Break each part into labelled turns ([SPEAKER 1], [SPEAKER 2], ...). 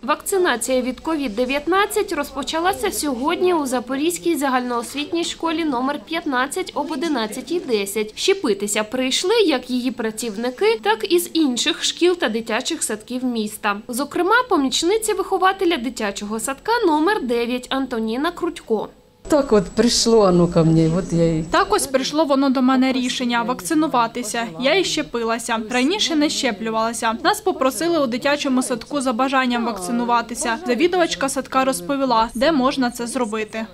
[SPEAKER 1] Вакцинація від COVID-19 розпочалася сьогодні у Запорізькій загальноосвітній школі номер 15 об 11:10. Щепитися прийшли як її працівники, так і з інших шкіл та дитячих садків міста. Зокрема, помічниця вихователя дитячого садка номер 9 Антоніна Крутько.
[SPEAKER 2] Так от прийшло воно ко мені, от я і...
[SPEAKER 3] Так ось прийшло воно до мене рішення – вакцинуватися. Я і щепилася. Раніше не щеплювалася. Нас попросили у дитячому садку за бажанням вакцинуватися. Завідувачка садка розповіла, де можна це зробити.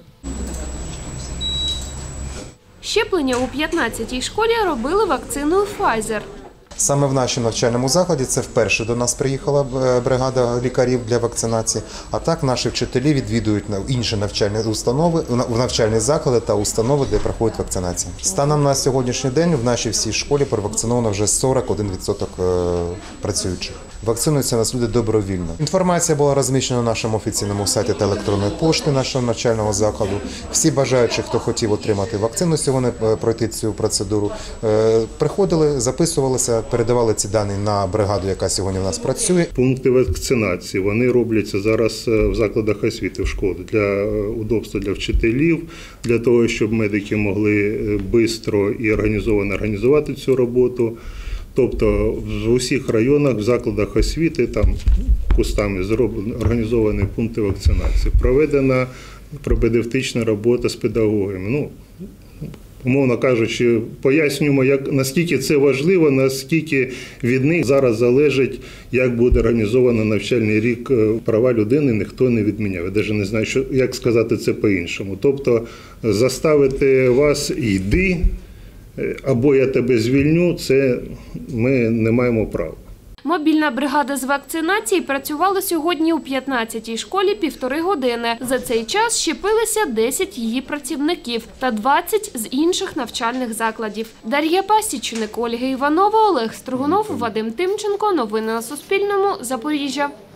[SPEAKER 1] Щеплення у 15-й школі робили вакциною Pfizer.
[SPEAKER 4] Саме в нашому навчальному закладі це вперше до нас приїхала бригада лікарів для вакцинації, а так наші вчителі відвідують інші навчальні установи, навчальні заклади та установи, де проходить вакцинація. Станом на сьогоднішній день в нашій всій школі провакциновано вже 41% працюючих. Вакцинуються нас люди добровільно. Інформація була розміщена на нашому офіційному сайті та електронної пошти нашого навчального закладу. Всі бажаючі, хто хотів отримати вакцину сьогодні, пройти цю процедуру, приходили, записувалися, передавали ці дані на бригаду, яка сьогодні в нас працює.
[SPEAKER 5] Пункти вакцинації, вони робляться зараз в закладах освіти, в школі, для удобства для вчителів, для того, щоб медики могли швидко і організовано організувати цю роботу. Тобто в усіх районах, в закладах освіти, там кустами організовані пункти вакцинації. Проведена пропедевтична робота з педагогами. Умовно кажучи, пояснюємо, наскільки це важливо, наскільки від них зараз залежить, як буде організовано навчальний рік. Права людини ніхто не відміняв. Я навіть не знаю, як сказати це по-іншому. Тобто заставити вас «йди», або я тебе звільню, це ми не маємо права.
[SPEAKER 1] Мобільна бригада з вакцинації працювала сьогодні у 15-й школі 1,5 години. За цей час щепилися 10 її працівників та 20 з інших навчальних закладів. Дар'я Пасічник, Ольга Іванова, Олег Стригунов, Вадим Тимченко. Новини на Суспільному. Запоріжжя.